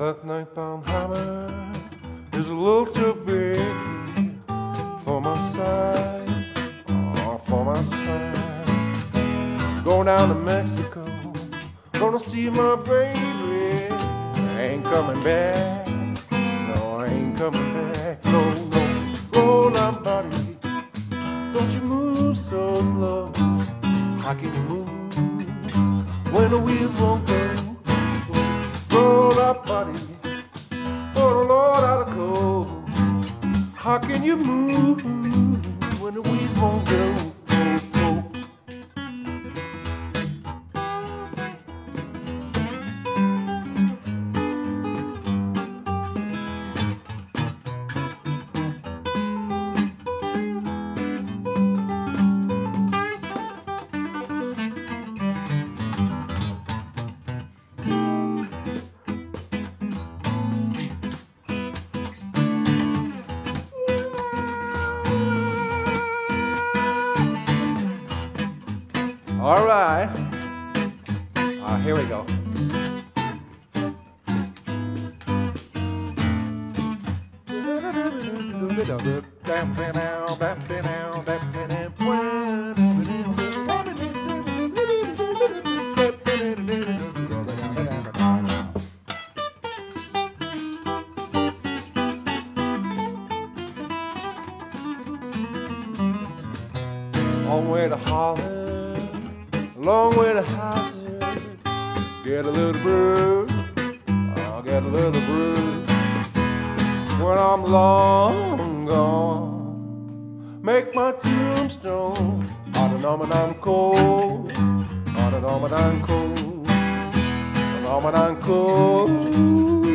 that nightbound hammer is a little too big for my size, oh, for my size. Going down to Mexico, gonna see my baby. I ain't coming back, no, I ain't coming back, no, no. Roll up, buddy, don't you move so slow. How can you move when the wheels won't go? Roll up, buddy, for the Lord out of cold. How can you move when the wheels won't go? All right, here we go. Long way to Holland, long way to Hazard. Get a little bruise, I'll get a little bruise when I'm long gone. Make my tombstone out of number I'm cold, out of number I'm cold, number I'm cold.